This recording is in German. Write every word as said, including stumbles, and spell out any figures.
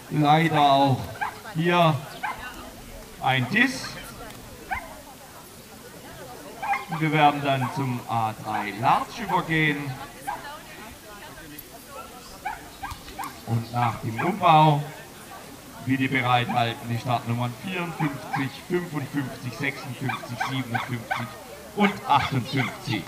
leider auch hier ein Diss. Wir werden dann zum A drei Large übergehen. Und nach dem Umbau bitte bereithalten die Startnummern vierundfünfzig, fünfundfünfzig, sechsundfünfzig, siebenundfünfzig und achtundfünfzig.